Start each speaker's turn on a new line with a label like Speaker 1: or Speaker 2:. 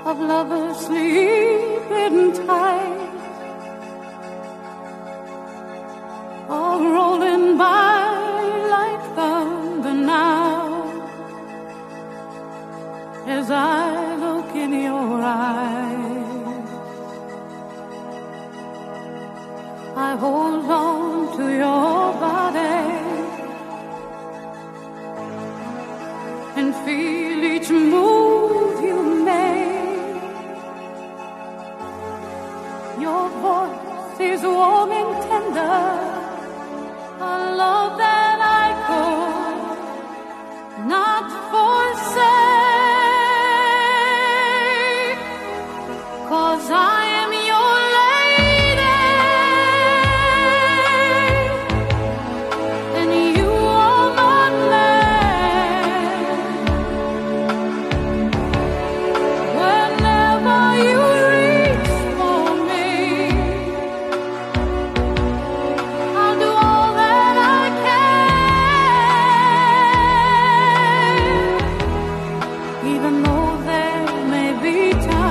Speaker 1: of lovers sleeping tight, all rolling by like thunder now, as I look in your eyes. I hold on to your body and feel each move you make. Your voice is warm and tender, a love that I could not forsake, 'cause I am your lady and you are my man. Whenever you reach for me, I'll do all that I can, even though there may be times